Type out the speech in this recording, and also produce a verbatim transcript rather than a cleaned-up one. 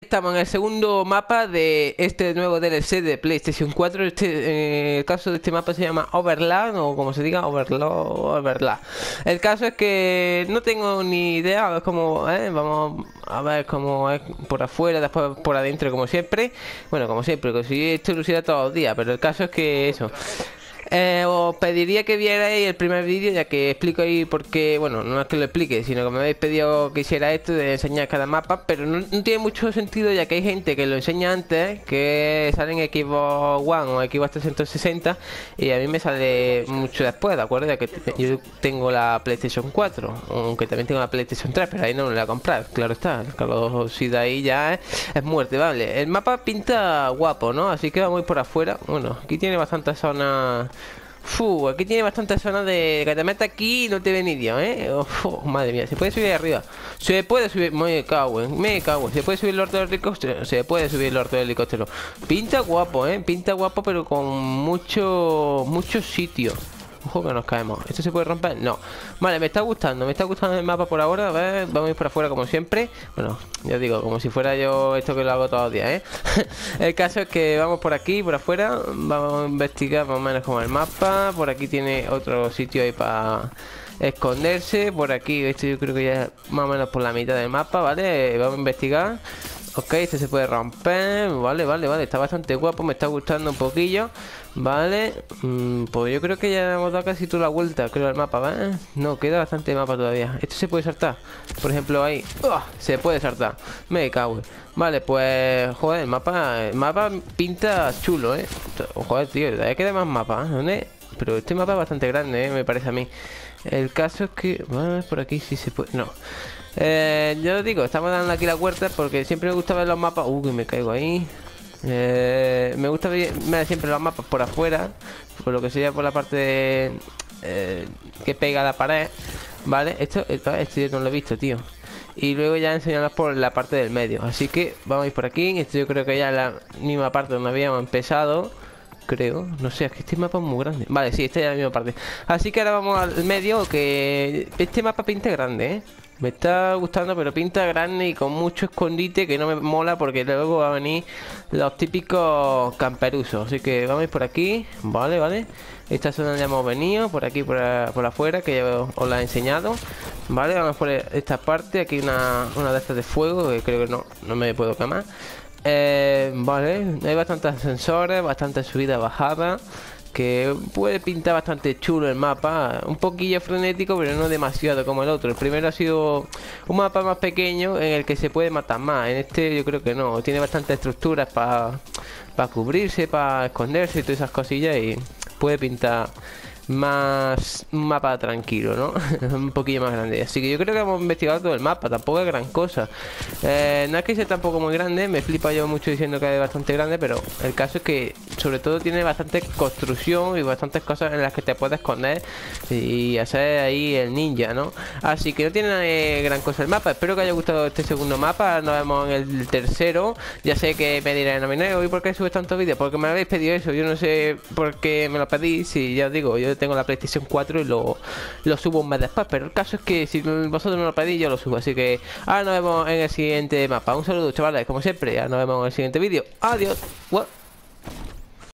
Estamos en el segundo mapa de este nuevo D L C de PlayStation cuatro. Este, eh, el caso de este mapa se llama Overland, o como se diga, Overlord, Overland. El caso es que no tengo ni idea cómo, eh, vamos a ver cómo es por afuera, después por adentro, como siempre. Bueno, como siempre, que si esto lo hiciera todos los días, pero el caso es que eso. Eh, os pediría que vierais el primer vídeo, ya que explico ahí por qué, bueno, no es que lo explique, sino que me habéis pedido que hiciera esto de enseñar cada mapa, pero no, no tiene mucho sentido, ya que hay gente que lo enseña antes, que sale en Xbox One o Xbox trescientos sesenta, y a mí me sale mucho después, ¿de acuerdo? Ya que yo tengo la PlayStation cuatro, aunque también tengo la PlayStation tres, pero ahí no me la voy a comprar, claro está, claro, si de ahí ya es, es muerte, vale. El mapa pinta guapo, ¿no? Así que vamos a ir por afuera. Bueno, aquí tiene bastantes zonas. Fu, aquí tiene bastante zona de que te metes aquí y no te ve ni Dios, ¿eh? Uf, madre mía, se puede subir ahí arriba. Se puede subir, me cago en, me cago en. Se puede subir el orto del helicóptero. Se puede subir el orto del helicóptero. Pinta guapo, ¿eh? Pinta guapo, pero con mucho, mucho sitio. Ojo que nos caemos. ¿Esto se puede romper? No. Vale, me está gustando, me está gustando el mapa por ahora. A ver, vamos a ir por afuera como siempre. Bueno, ya digo, como si fuera yo esto que lo hago todos los días, ¿eh? El caso es que vamos por aquí, por afuera. Vamos a investigar más o menos como el mapa. Por aquí tiene otro sitio ahí para esconderse. Por aquí, esto yo creo que ya es más o menos por la mitad del mapa, ¿vale? Vamos a investigar. Ok, este se puede romper. Vale, vale, vale. Está bastante guapo. Me está gustando un poquillo. Vale. Mm, pues yo creo que ya hemos dado casi toda la vuelta, creo, al mapa, ¿vale? No, queda bastante mapa todavía. Esto se puede saltar. Por ejemplo, ahí. ¡Oh! Se puede saltar. Me cago. Vale, pues... Joder, el mapa... El mapa pinta chulo, ¿eh? Joder, tío. Todavía queda más mapas, ¿eh? ¿Dónde? Pero este mapa es bastante grande, ¿eh? Me parece a mí. El caso es que... Bueno, por aquí sí se puede... No. Eh, yo digo, estamos dando aquí la vuelta porque siempre me gusta ver los mapas. Uh, que me caigo ahí. Eh, me gusta ver, ver siempre los mapas por afuera, por lo que sería por la parte de, eh, que pega a la pared. Vale, esto, esto, esto yo no lo he visto, tío. Y luego ya enseñarnos por la parte del medio. Así que vamos a ir por aquí. Esto yo creo que ya es la misma parte donde habíamos empezado. Creo, no sé, es que este mapa es muy grande. Vale, sí, esta es la misma parte. Así que ahora vamos al medio, que este mapa pinta grande, ¿eh? Me está gustando, pero pinta grande y con mucho escondite, que no me mola porque luego va a venir los típicos camperusos. Así que vamos a ir por aquí. Vale, vale. Esta zona ya hemos venido, por aquí, por, por afuera, que ya os la he enseñado. Vale, vamos por esta parte. Aquí una, una de estas de fuego, que creo que no, no me puedo quemar. Eh, vale, hay bastantes ascensores, bastantes subidas, bajadas, que puede pintar bastante chulo el mapa. Un poquillo frenético, pero no demasiado como el otro. El primero ha sido un mapa más pequeño en el que se puede matar más. En este yo creo que no. Tiene bastantes estructuras para para cubrirse, para esconderse y todas esas cosillas, y puede pintar más un mapa tranquilo, ¿no? Un poquillo más grande. Así que yo creo que hemos investigado todo el mapa. Tampoco es gran cosa. Eh, no es que sea tampoco muy grande. Me flipa yo mucho diciendo que es bastante grande, pero el caso es que sobre todo tiene bastante construcción y bastantes cosas en las que te puedes esconder y hacer ahí el ninja, ¿no? Así que no tiene eh, gran cosa el mapa. Espero que haya gustado este segundo mapa. Nos vemos en el tercero. Ya sé que me diré, no, ¿y por qué subes tantos vídeos? Porque me habéis pedido eso. Yo no sé por qué me lo pedís. Si ya os digo, yo tengo la PlayStation cuatro y lo, lo subo un mes después, pero el caso es que si vosotros me lo pedís, yo lo subo. Así que ahora nos vemos en el siguiente mapa. Un saludo, chavales, como siempre. Ya nos vemos en el siguiente vídeo. Adiós. What?